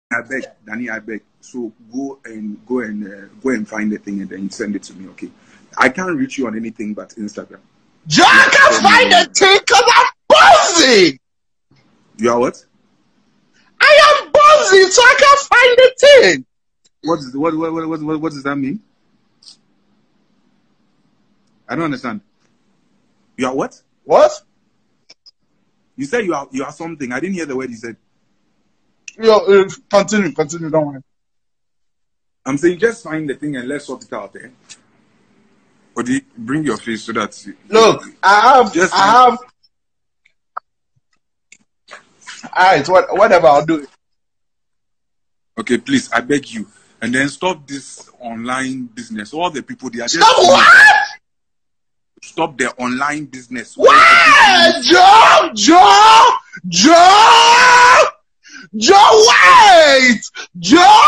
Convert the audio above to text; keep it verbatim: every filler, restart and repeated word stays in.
I beg, Danny, I beg. So go and go and uh, go and find the thing and then you send it to me, okay? I can't reach you on anything but Instagram. Joe, I can't find the thing because I'm busy. You are what? I am busy, so I can't find the thing. What is what what what what, what does that mean? I don't understand. You are what? What? You said you are you are something. I didn't hear the word you said. Yo, uh, continue, continue, don't worry. I'm saying just find the thing and let's sort it out, eh? Or do you bring your face so that you, look, I have just I have alright, what whatever, I'll do it. Okay, please, I beg you. And then stop this online business. All the people they are just stop what? Stop their online business. What? Joe, Joe, Joe, Joe, wait, Joe.